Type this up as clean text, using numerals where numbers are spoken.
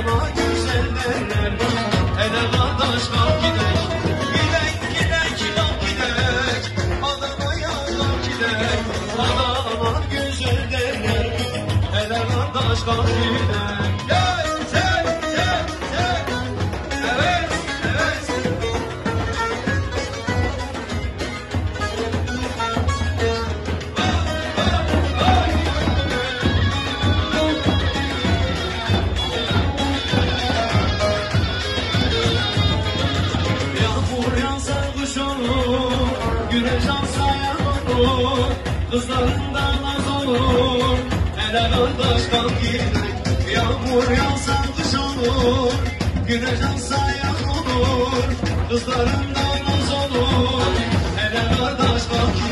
ağlama güzeller. Hele kardeş kalk gidek. Gidek gidek kalk gidek. Adana'ya kalk gidek. Adana güzeller. Hele kardeş kalk gidek. Gel sen sen sen. Evet evet. Yağmur yağsa kış olur, güneş alsa yağmur olur, kızlarından naz olur, hele kardeş kalk gidek. Yağmur yağsa kış olur, güneş alsa yağmur olur, kızlarından naz olur, hele kardeş kalk gidek.